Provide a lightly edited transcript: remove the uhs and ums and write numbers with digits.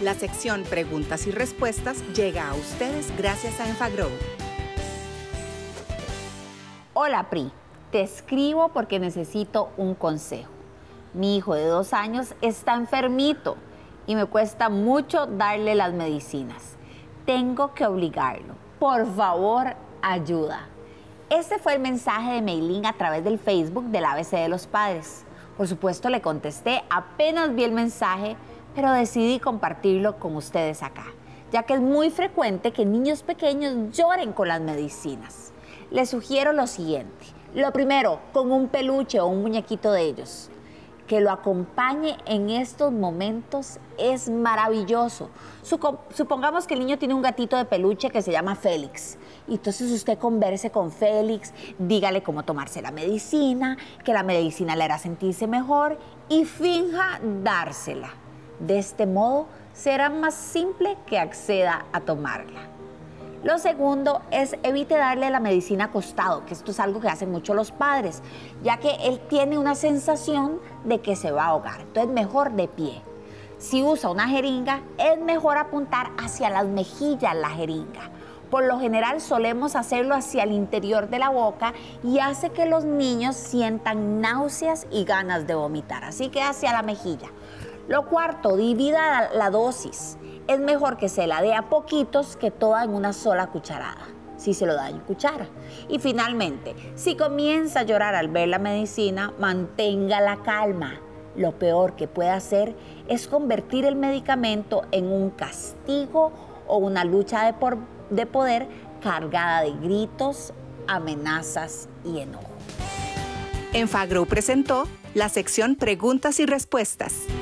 La sección Preguntas y Respuestas llega a ustedes gracias a Enfagrow. Hola, Pri. Te escribo porque necesito un consejo. Mi hijo de 2 años está enfermito y me cuesta mucho darle las medicinas. Tengo que obligarlo. Por favor, ayuda. Este fue el mensaje de Meilín a través del Facebook del ABC de los Padres. Por supuesto, le contesté apenas vi el mensaje, pero decidí compartirlo con ustedes acá, ya que es muy frecuente que niños pequeños lloren con las medicinas. Les sugiero lo siguiente. Lo primero, con un peluche o un muñequito de ellos. Que lo acompañe en estos momentos es maravilloso. Supongamos que el niño tiene un gatito de peluche que se llama Félix. Y entonces usted converse con Félix, dígale cómo tomarse la medicina, que la medicina le hará sentirse mejor y finja dársela. De este modo será más simple que acceda a tomarla. Lo segundo es evite darle la medicina acostado, que esto es algo que hacen mucho los padres, ya que él tiene una sensación de que se va a ahogar. Entonces, mejor de pie. Si usa una jeringa, es mejor apuntar hacia las mejillas la jeringa. Por lo general solemos hacerlo hacia el interior de la boca y hace que los niños sientan náuseas y ganas de vomitar. Así que hacia la mejilla. Lo cuarto, divida la dosis. Es mejor que se la dé a poquitos que toda en una sola cucharada, si se lo da en cuchara. Y finalmente, si comienza a llorar al ver la medicina, mantenga la calma. Lo peor que puede hacer es convertir el medicamento en un castigo o una lucha de poder cargada de gritos, amenazas y enojo. Enfagrow presentó la sección Preguntas y Respuestas.